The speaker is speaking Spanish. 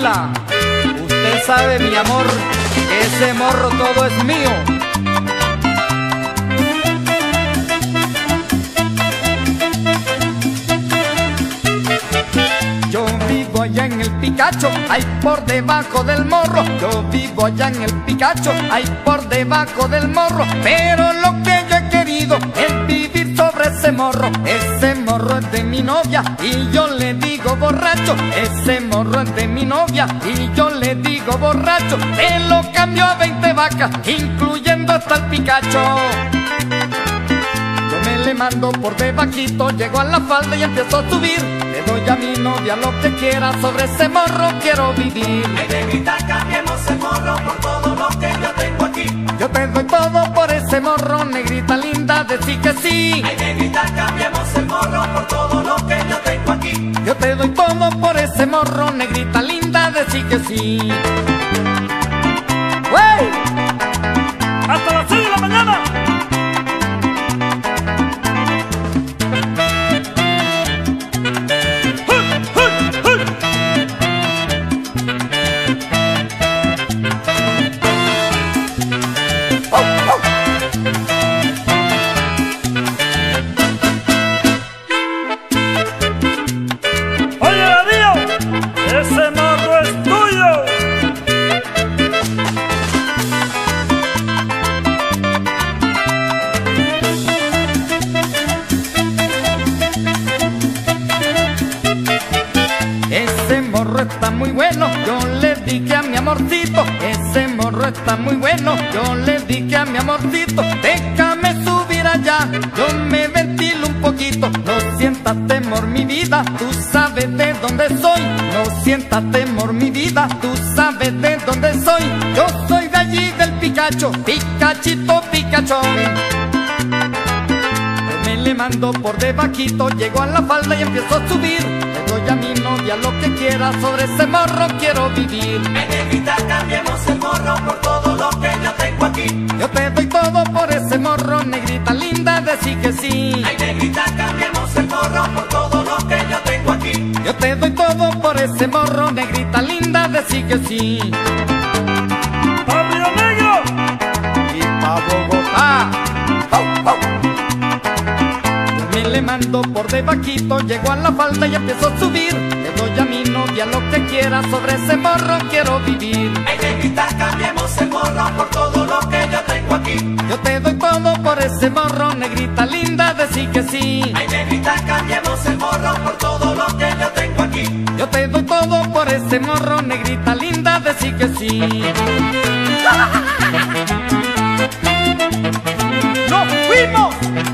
negrita, usted sabe, mi amor, que ese morro todo es mío. Yo vivo allá en el Picacho, ahí por debajo del morro. Yo vivo allá en el Picacho, ahí por debajo del morro. Pero lo que yo he querido es vivir sobre ese morro. Ese morro es de mi novia y yo le digo borracho. Ese morro es de mi novia y yo le digo borracho. Te lo cambio a 20 vacas, incluyendo hasta el Picacho. Yo me le mando por debajito, llego a la falda y empiezo a subir. Le doy a mi novia lo que quiera, sobre ese morro quiero vivir. Ay, negrita, cambiemos el morro por todo lo que yo tengo aquí. Yo te doy todo por ese morro, negrita linda, decí que sí. Ay, negrita, cambiemos el morro por todo lo que yo tengo aquí. Yo te doy todo por ese morro, negrita linda, decí que sí. ¡Wey! ¡Hasta las 6 de la mañana! ¡Ese morro es tuyo! Ese morro está muy bueno, yo le dije a mi amorcito. Ese morro está muy bueno, yo le dije a mi amorcito. Déjame subir allá, yo me ventilo un poquito. No sientas temor mi vida, tú sabes de dónde soy. No sientas temor mi vida, tú sabes de dónde soy. Yo soy de allí del Picacho, Picachito, Picachón. Yo me le mando por debajito, llego a la falda y empiezo a subir. Le doy a mi novia lo que quiera, sobre ese morro quiero vivir. Ay, negrita, cambiemos el morro por todo lo que yo tengo aquí. Yo te doy todo por ese morro, negrita linda, decí que sí. Ay, negrita, cambiemos el morro por todo lo que yo tengo aquí. Yo te doy todo por ese morro, negrita linda, decí que sí. ¡Pa' Río Negro! Y pa' Bogotá. ¡Oh, oh! Yo me le mando por debajito, llego a la falda y empiezo a subir. Le doy a mi novia lo que quiera, sobre ese morro quiero vivir. Ay, negrita, cambiemos el morro por todo lo que yo tengo aquí. Yo te doy todo por ese morro, negrita linda, decí que sí. Ay, negrita, cambiemos el morro por todo lo que yo tengo aquí. Yo te doy todo por ese morro, negrita linda, decí que sí. ¡Nos fuimos!